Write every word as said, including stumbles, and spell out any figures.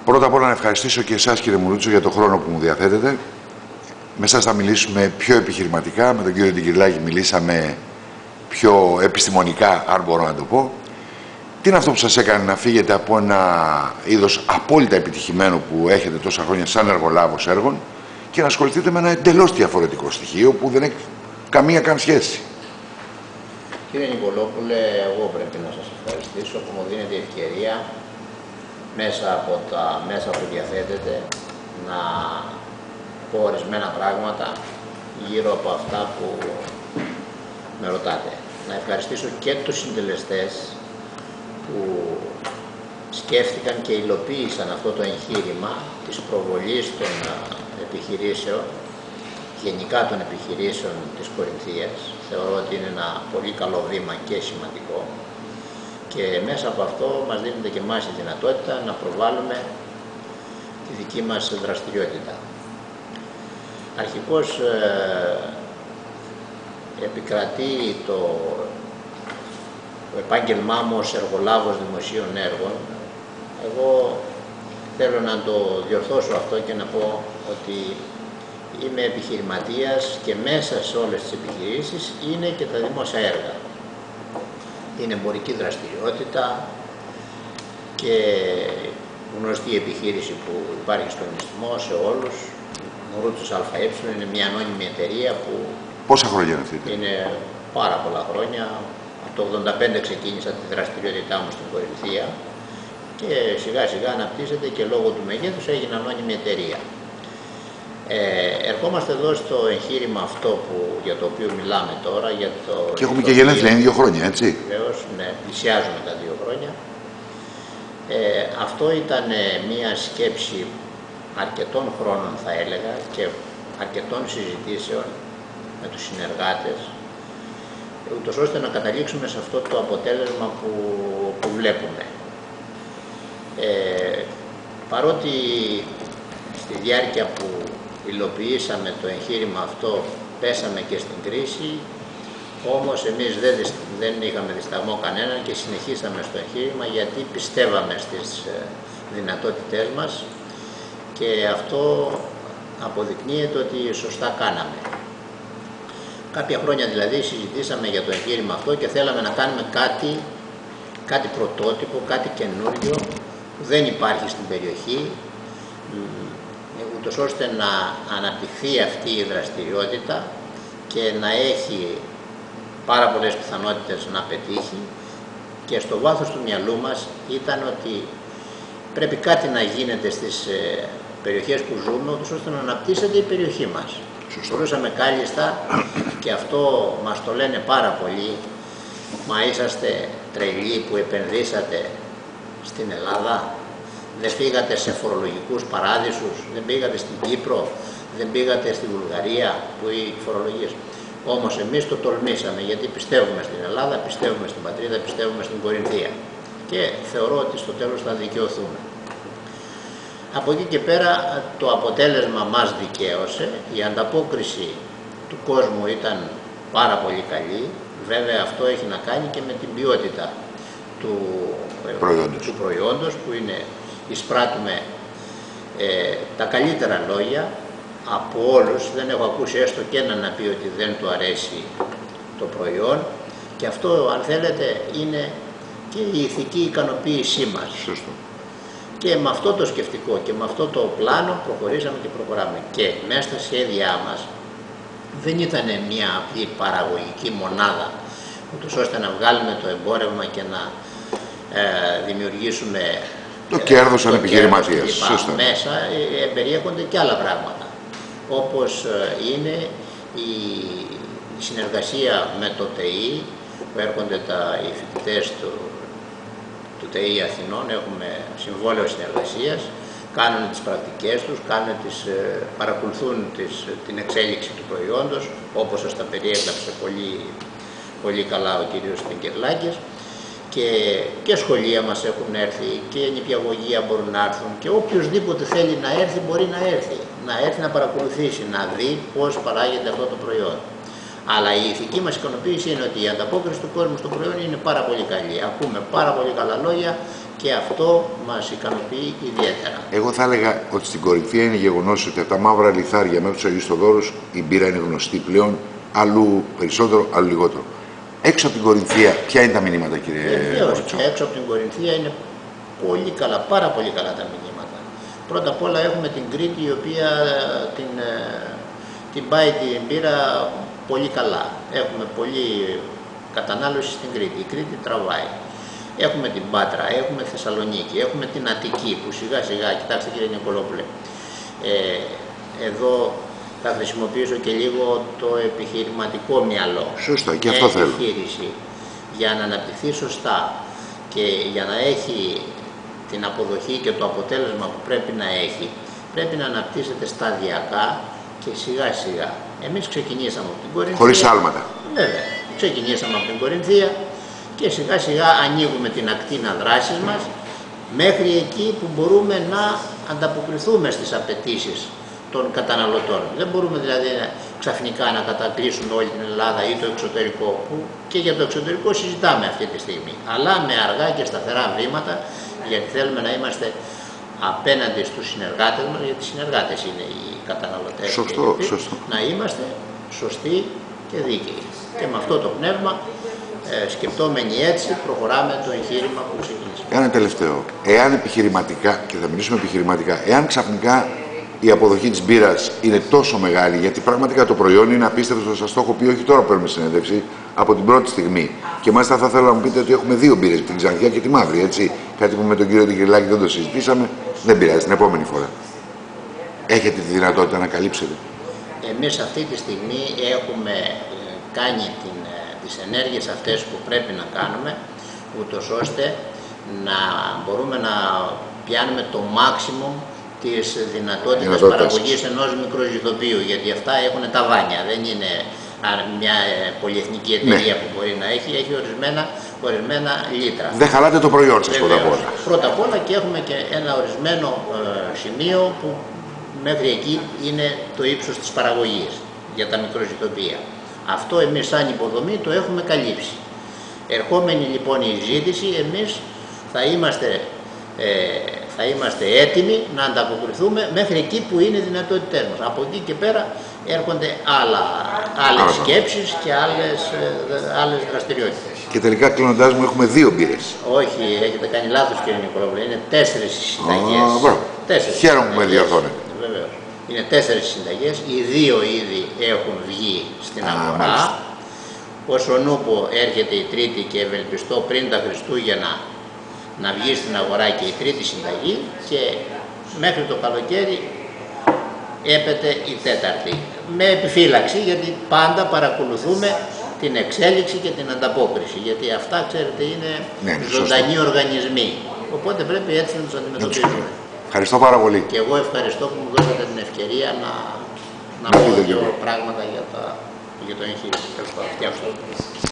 Πρώτα απ' όλα να ευχαριστήσω και εσάς, κύριε Μουρούτσο, για τον χρόνο που μου διαθέτετε. Με εσάς θα μιλήσουμε πιο επιχειρηματικά. Με τον κύριο Τικυρλάκη μιλήσαμε πιο επιστημονικά, αν μπορώ να το πω. Τι είναι αυτό που σας έκανε να φύγετε από ένα είδος απόλυτα επιτυχημένο που έχετε τόσα χρόνια σαν εργολάβος έργων και να ασχοληθείτε με ένα εντελώς διαφορετικό στοιχείο που δεν έχει καμία καν σχέση? Κύριε Νικολόπουλε, εγώ πρέπει να σας ευχαριστήσω που μου δίνετε ευκαιρία μέσα από τα μέσα που διαθέτετε να πω ορισμένα πράγματα γύρω από αυτά που με ρωτάτε. Να ευχαριστήσω και τους συντελεστές που σκέφτηκαν και υλοποίησαν αυτό το εγχείρημα της προβολής των επιχειρήσεων, γενικά των επιχειρήσεων της Κορινθίας. Θεωρώ ότι είναι ένα πολύ καλό βήμα και σημαντικό και μέσα από αυτό μας δίνεται και εμάς η δυνατότητα να προβάλλουμε τη δική μας δραστηριότητα. Αρχικώς ε, επικρατεί το, το επάγγελμά μου ως εργολάβος δημοσίων έργων. Εγώ θέλω να το διορθώσω αυτό και να πω ότι είμαι επιχειρηματίας και μέσα σε όλες τις επιχειρήσεις είναι και τα δημόσια έργα. Είναι εμπορική δραστηριότητα και γνωστή επιχείρηση που υπάρχει στον ιστισμό σε όλους. Μουρούτσος ΑΕ είναι μια ανώνυμη εταιρεία που... Πόσα χρόνια είναι αυτή? Είναι πάρα πολλά χρόνια. Από το ογδόντα πέντε ξεκίνησα τη δραστηριότητά μου στην Κορινθία και σιγά σιγά αναπτύσσεται και λόγω του μεγέθους έγινε ανώνυμη εταιρεία. Ε, ερχόμαστε εδώ στο εγχείρημα αυτό που, για το οποίο μιλάμε τώρα. Για το, και έχουμε το και γενέθλια, είναι δύο χρόνια, έτσι? Βεβαίως, ναι, πλησιάζουμε τα δύο χρόνια. Ε, αυτό ήταν μια σκέψη αρκετών χρόνων, θα έλεγα, και αρκετών συζητήσεων με τους συνεργάτες, ούτως ώστε να καταλήξουμε σε αυτό το αποτέλεσμα που, που βλέπουμε. Ε, παρότι στη διάρκεια που υλοποιήσαμε το εγχείρημα αυτό πέσαμε και στην κρίση, όμως εμείς δεν, δεν είχαμε δισταγμό κανέναν και συνεχίσαμε στο εγχείρημα γιατί πιστεύαμε στις δυνατότητές μας και αυτό αποδεικνύεται ότι σωστά κάναμε. Κάποια χρόνια δηλαδή συζητήσαμε για το εγχείρημα αυτό και θέλαμε να κάνουμε κάτι, κάτι πρωτότυπο, κάτι καινούριο που δεν υπάρχει στην περιοχή, ούτως ώστε να αναπτυχθεί αυτή η δραστηριότητα και να έχει πάρα πολλές πιθανότητες να πετύχει, και στο βάθος του μυαλού μας ήταν ότι πρέπει κάτι να γίνεται στις ε, περιοχές που ζούμε, ούτως ώστε να αναπτύσσεται η περιοχή μας. Μπορούσαμε κάλλιστα, και αυτό μας το λένε πάρα πολύ, μα είσαστε τρελοί που επενδύσατε στην Ελλάδα, δεν πήγατε σε φορολογικούς παράδεισους, δεν πήγατε στην Κύπρο, δεν πήγατε στη Βουλγαρία που οι φορολογίες. Όμως εμείς το τολμήσαμε γιατί πιστεύουμε στην Ελλάδα, πιστεύουμε στην πατρίδα, πιστεύουμε στην Κορινθία και θεωρώ ότι στο τέλος θα δικαιωθούμε. Από εκεί και πέρα το αποτέλεσμα μας δικαίωσε, η ανταπόκριση του κόσμου ήταν πάρα πολύ καλή. Βέβαια αυτό έχει να κάνει και με την ποιότητα του προϊόντος, του προϊόντος που είναι, εισπράττουμε ε, τα καλύτερα λόγια από όλους. Δεν έχω ακούσει έστω και έναν να πει ότι δεν του αρέσει το προϊόν, και αυτό, αν θέλετε, είναι και η ηθική ικανοποίησή μας. Σωστό. Και με αυτό το σκεφτικό και με αυτό το πλάνο προχωρήσαμε και προχωράμε. Και μέσα στα σχέδιά μας δεν ήταν μια απλή παραγωγική μονάδα, ούτως ώστε να βγάλουμε το εμπόρευμα και να ε, δημιουργήσουμε το ε, κέρδος σαν επιχειρηματίας. Μέσα ε, περιέχονται και άλλα πράγματα, όπως ε, είναι η, η συνεργασία με το ΤΕΙ, που έρχονται τα, οι φοιτητές του του ΤΕΙ Αθηνών, έχουμε συμβόλαιο συνεργασίας, κάνουν τις πρακτικές τους, κάνουν τις, παρακολουθούν τις, την εξέλιξη του προϊόντος, όπως σας τα περιέγραψε πολύ, πολύ καλά ο κύριος Τικυρλάκης, και, και σχολεία μας έχουν έρθει και νηπιαγωγεία μπορούν να έρθουν και οποιοσδήποτε θέλει να έρθει μπορεί να έρθει, να έρθει να παρακολουθήσει, να δει πώς παράγεται αυτό το προϊόν. Αλλά η ηθική μας ικανοποίηση είναι ότι η ανταπόκριση του κόσμου στο προϊόν είναι πάρα πολύ καλή. Ακούμε πάρα πολύ καλά λόγια και αυτό μας ικανοποιεί ιδιαίτερα. Εγώ θα έλεγα ότι στην Κορινθία είναι γεγονός ότι από τα μαύρα λιθάρια μέχρι τους Αγίους Θοδόρους η μπύρα είναι γνωστή πλέον, αλλού περισσότερο, αλλού λιγότερο. Έξω από την Κορινθία, ποια είναι τα μηνύματα, κύριε Μωρούτσο? Έξω από την Κορινθία είναι πολύ καλά, πάρα πολύ καλά τα μηνύματα. Πρώτα απ' όλα έχουμε την Κρήτη, η οποία την, την πάει την μπύρα πολύ καλά. Έχουμε πολύ κατανάλωση στην Κρήτη. Η Κρήτη τραβάει. Έχουμε την Πάτρα, έχουμε Θεσσαλονίκη, έχουμε την Αττική που σιγά σιγά, κοιτάξτε κύριε Νικολόπουλε, ε, εδώ θα χρησιμοποιήσω και λίγο το επιχειρηματικό μυαλό. Σωστά, και αυτό θέλω. Επιχείρηση για να αναπτυχθεί σωστά και για να έχει την αποδοχή και το αποτέλεσμα που πρέπει να έχει, πρέπει να αναπτύσσεται σταδιακά και σιγά σιγά. Εμείς ξεκινήσαμε από την Κορινθία. Χωρίς άλματα. Βέβαια, ξεκινήσαμε από την Κορινθία και σιγά σιγά ανοίγουμε την ακτίνα δράσης μας μέχρι εκεί που μπορούμε να ανταποκριθούμε στις απαιτήσεις των καταναλωτών. Δεν μπορούμε δηλαδή ξαφνικά να κατακλείσουμε όλη την Ελλάδα ή το εξωτερικό, που και για το εξωτερικό συζητάμε αυτή τη στιγμή, αλλά με αργά και σταθερά βήματα, γιατί θέλουμε να είμαστε απέναντι στους συνεργάτες μας, γιατί οι συνεργάτες είναι οι καταναλωτές. Σωστό, και σωστό. Να είμαστε σωστοί και δίκαιοι. Και με αυτό το πνεύμα, ε, σκεπτόμενοι έτσι, προχωράμε το εγχείρημα που ξεκινήσαμε. Ένα τελευταίο. Εάν επιχειρηματικά, και θα μιλήσουμε επιχειρηματικά, εάν ξαφνικά η αποδοχή της μπύρας είναι τόσο μεγάλη, γιατί πραγματικά το προϊόν είναι απίστευτο, σας το έχω πει όχι τώρα που παίρνουμε συνέντευξη, από την πρώτη στιγμή. Και μάλιστα θα ήθελα να μου πείτε ότι έχουμε δύο μπύρες, την Ξανθιά και τη Μαύρη, έτσι. Κάτι που με τον κύριο Τικυρλάκη δεν το συζητήσαμε, δεν πειράζει, την επόμενη φορά. Έχετε τη δυνατότητα να καλύψετε? Εμείς αυτή τη στιγμή έχουμε κάνει την, τις ενέργειες αυτές που πρέπει να κάνουμε, ούτως ώστε να μπορούμε να πιάνουμε το maximum της δυνατότητας παραγωγής ενός μικροζυθοποιείου, γιατί αυτά έχουν τα βάνια, δεν είναι μια πολυεθνική εταιρεία, ναι, που μπορεί να έχει, έχει ορισμένα, ορισμένα λίτρα. Δεν χαλάτε το προϊόν σας πρώτα απ' όλα. Πρώτα απ' όλα, και έχουμε και ένα ορισμένο ε, σημείο που μέχρι εκεί είναι το ύψος της παραγωγής για τα μικροζυθοποιεία. Αυτό εμείς σαν υποδομή το έχουμε καλύψει. Ερχόμενη λοιπόν η ζήτηση, εμείς θα είμαστε ε, θα είμαστε έτοιμοι να ανταποκριθούμε μέχρι εκεί που είναι οι δυνατότητές μας. Από εκεί και πέρα έρχονται άλλα, άλλες Άρα. σκέψεις και άλλες, άλλες δραστηριότητες. Και τελικά, κλείνοντάς μου, έχουμε δύο μπύρες. Όχι, έχετε κάνει λάθος κύριε Νικολόπουλε, είναι τέσσερις συνταγές. Oh, Χαίρομαι που με διορθώνετε. Βεβαίως. Είναι τέσσερις συνταγές, οι δύο ήδη έχουν βγει στην ah, αγορά. Μάλιστα. Όσον ούπο έρχεται η τρίτη και ευελπιστώ πριν τα Χριστούγεννα να βγει στην αγορά και η τρίτη συνταγή, και μέχρι το καλοκαίρι έπεται η τέταρτη. Με επιφύλαξη, γιατί πάντα παρακολουθούμε την εξέλιξη και την ανταπόκριση, γιατί αυτά, ξέρετε, είναι ναι, ζωντανοί σωστό. οργανισμοί, οπότε πρέπει έτσι να τους αντιμετωπίζουμε. Ευχαριστώ πάρα πολύ. Και εγώ ευχαριστώ που μου δώσατε την ευκαιρία να, να πω δύο πράγματα για, τα, για το εγχείρημα. Ευχαριστώ.